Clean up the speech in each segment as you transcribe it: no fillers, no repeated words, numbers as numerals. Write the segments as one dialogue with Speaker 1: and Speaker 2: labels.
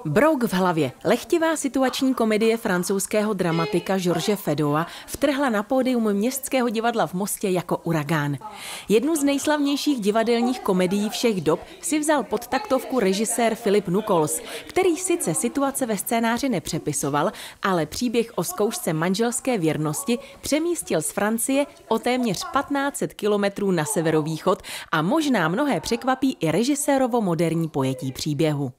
Speaker 1: Brouk v hlavě. Lehtivá situační komedie francouzského dramatika George Fedoa vtrhla na pódium Městského divadla v Mostě jako uragán. Jednu z nejslavnějších divadelních komedií všech dob si vzal pod taktovku režisér Philippe Nuckols, který sice situace ve scénáři nepřepisoval, ale příběh o zkoušce manželské věrnosti přemístil z Francie o téměř 1500 kilometrů na severovýchod a možná mnohé překvapí i režisérovo moderní pojetí příběhu.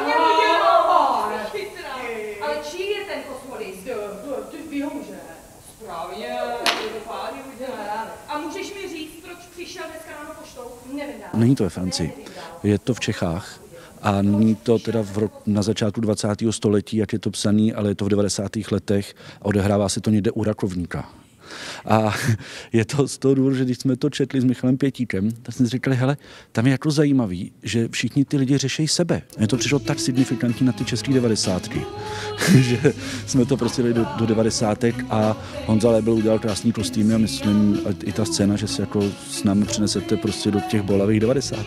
Speaker 2: Ale čí je ten kosmodis? Ty ho může. Správně, je to pádě udělá. A můžeš mi říct, proč přišel dneska ráno poštou? Nevím.
Speaker 3: Není to ve Francii, je to v Čechách. A není to teda na začátku 20. století, jak je to psaný, ale je to v 90. letech a odehrává se to někde u Rakovníka. A je to z toho důvodu, že když jsme to četli s Michalem Pětíkem, tak jsme si říkali, hele, tam je jako zajímavý, že všichni ty lidi řeší sebe. Mně to přišlo tak signifikantní na ty české 90. že jsme to prostě dali do 90. a Honza Lebel udělal krásný kostýmy a myslím, i ta scéna, že se jako s námi přenesete prostě do těch bolavých 90.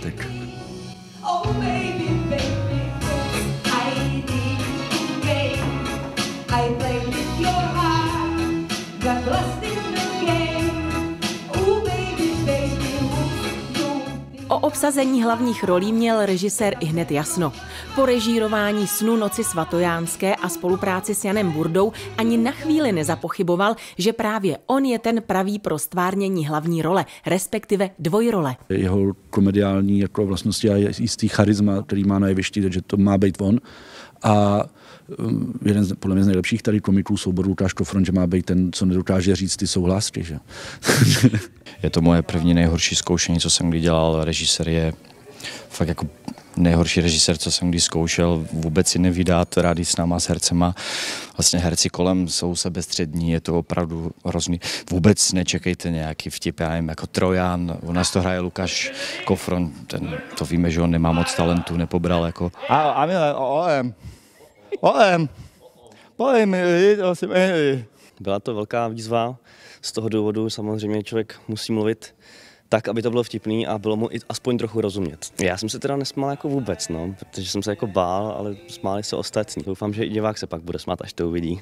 Speaker 1: O obsazení hlavních rolí měl režisér ihned jasno. Po režírování Snu noci svatojánské a spolupráci s Janem Burdou ani na chvíli nezapochyboval, že právě on je ten pravý pro stvárnění hlavní role, respektive dvojrole.
Speaker 3: Jeho komediální jako vlastnosti a jistý charisma, který má na jevišti, takže to má být on. A jeden podle mě z nejlepších tady komiků souboru Lukáš Kofron, že má být ten, co nedokáže říct ty souhlásky. Že?
Speaker 4: Je to moje první nejhorší zkoušení, co jsem kdy dělal. Režisér je fakt jako nejhorší režisér, co jsem kdy zkoušel. Vůbec si nevydát rádi s náma, s hercema. Vlastně herci kolem jsou sebestřední, je to opravdu hrozný. Vůbec nečekejte nějaký vtip, já nevím, jako Trojan. U nás to hraje Lukáš Kofron, ten, to víme, že on nemá moc talentu, nepobral jako.
Speaker 5: Byla to velká výzva, z toho důvodu samozřejmě člověk musí mluvit tak, aby to bylo vtipný a bylo mu i aspoň trochu rozumět. Já jsem se teda nesmál jako vůbec, no, protože jsem se jako bál, ale smáli se ostatní. Doufám, že i divák se pak bude smát, až to uvidí.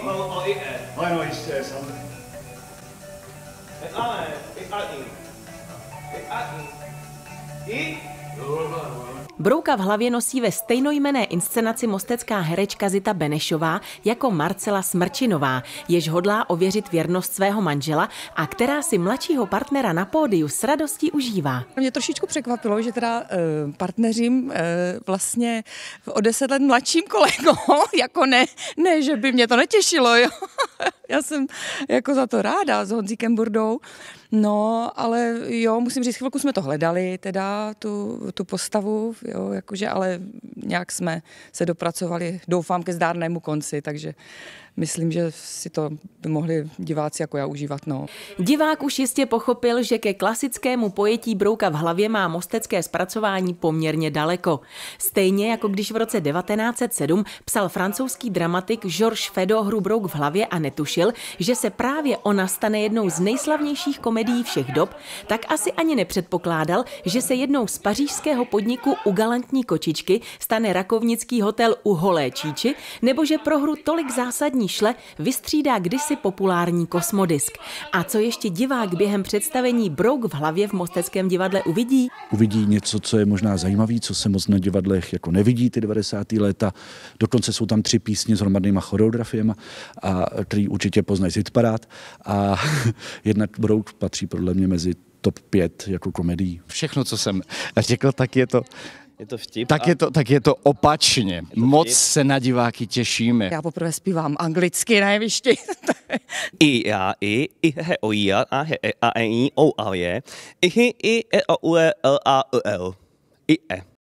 Speaker 1: Brouka v hlavě nosí ve stejnojmenné inscenaci mostecká herečka Zita Benešová jako Marcela Smrčinová, jež hodlá ověřit věrnost svého manžela a která si mladšího partnera na pódiu s radostí užívá.
Speaker 6: Mě trošičku překvapilo, že teda partneřím vlastně o 10 let mladším kolegou, jako ne, že by mě to netěšilo, jo. Já jsem jako za to ráda s Honzíkem Burdou. No, ale jo, musím říct, chvilku jsme to hledali, teda tu postavu, jo, jakože, ale nějak jsme se dopracovali, doufám, ke zdárnému konci, takže myslím, že si to by mohli diváci jako já užívat, no.
Speaker 1: Divák už jistě pochopil, že ke klasickému pojetí Brouka v hlavě má mostecké zpracování poměrně daleko. Stejně jako když v roce 1907 psal francouzský dramatik Georges Feydeau hru Brouk v hlavě a netušil, že se právě ona stane jednou z nejslavnějších komedií všech dob, tak asi ani nepředpokládal, že se jednou z pařížského podniku U galantní kočičky stane rakovnický hotel U holé číči, nebo že pro hru tolik zásadní šle vystřídá kdysi populární kosmodisk. A co ještě divák během představení Brouk v hlavě v Mosteckém divadle uvidí?
Speaker 3: Uvidí něco, co je možná zajímavý, co se moc na divadlech jako nevidí ty 90. léta. Dokonce jsou tam 3 písně s hromadnýma choreografiemi, který určitě poznají z hitparád. A jednak Brouk patří podle mě mezi top 5 jako komedií.
Speaker 4: Všechno, co jsem řekl, tak je to...
Speaker 5: Je to vtip?
Speaker 4: Tak je to opačně. Moc se na diváky těšíme.
Speaker 6: Já poprvé zpívám anglicky na jevišti.
Speaker 5: I, já, i, he, o, i, a, he, a, e, i, o, a, je, i, he, i, e, o, u, e, l, a, e, l, i, e.